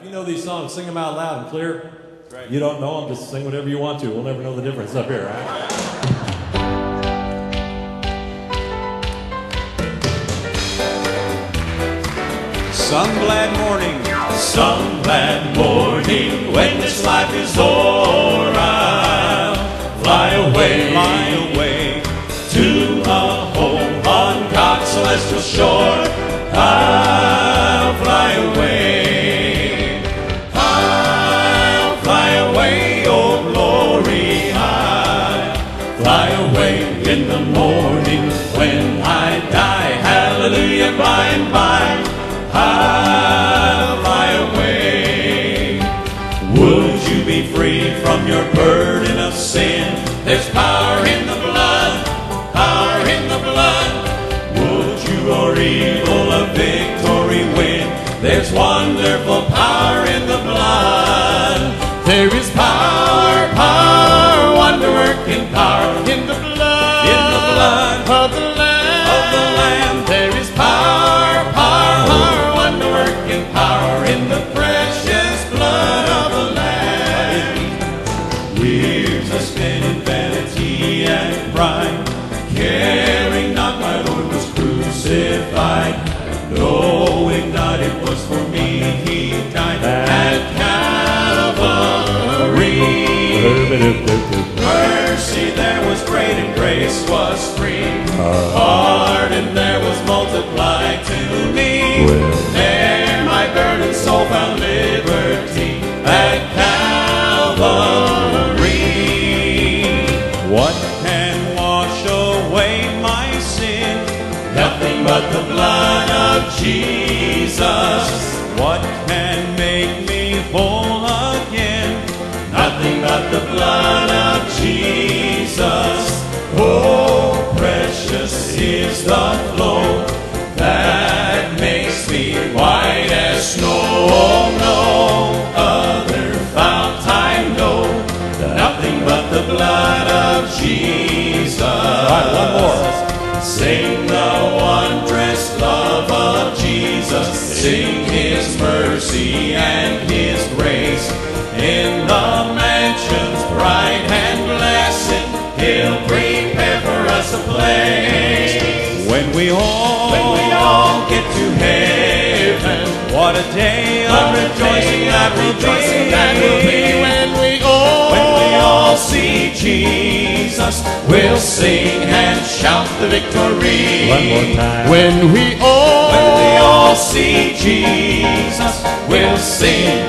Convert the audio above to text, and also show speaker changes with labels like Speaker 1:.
Speaker 1: If you know these songs, sing them out loud and clear. Right. You don't know them, just sing whatever you want to. We'll never know the difference up here, right?
Speaker 2: Some glad morning, when this life is o'er, I'll fly away to a home on God's celestial shore. I'll fly away, oh glory, I'll fly away in the morning when I die. Hallelujah, by and by, I'll fly away. Would you be free from your burden of sin? There's power in the blood, power in the blood. Would you or evil a victory win? There's wonderful power in the blood. There is power, power, wonder-working power in the blood of the Lamb. There is power, power, wonder-working power in the precious blood of the Lamb. Years I spent in vanity and pride, caring not my Lord was crucified, knowing not it was for me He died at Calvary. Mercy there was great and grace was free. Pardon there was multiplied to me. There my burdened soul found liberty at Calvary. What can wash away my sin? Nothing but the blood of Jesus. What can make me whole again? Nothing but the blood of Jesus. Oh, precious is the flow that makes me white as snow. Oh, no other fount I know, nothing but the blood of Jesus.
Speaker 1: All right, one more.
Speaker 2: Sing the wondrous love of Jesus. Sing His mercy and His grace. In the mansions bright and blessed, He'll prepare for us a place. When we all get to heaven, what a day of rejoicing that will be. When we all see Jesus, we'll sing and shout the victory.
Speaker 1: One more time.
Speaker 2: When we all see Jesus, we'll sing